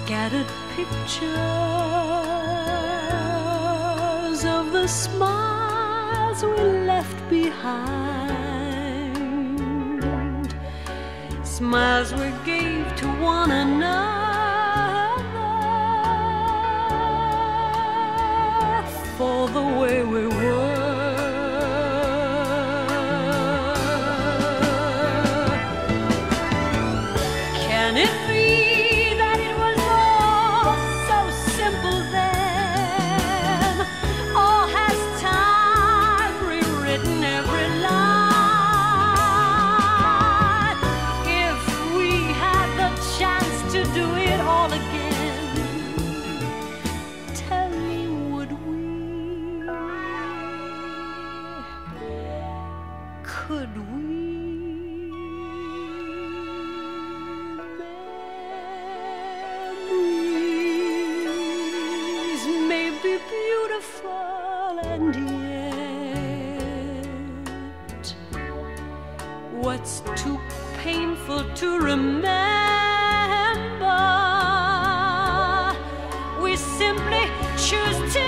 scattered pictures of the smiles we left behind, smiles we gave to one another for the way we were. Can it be that it was all so simple then? Or has time rewritten every line? If we had the chance to do it all again, tell me, would we? Could we? Beautiful, and yet what's too painful to remember, we simply choose to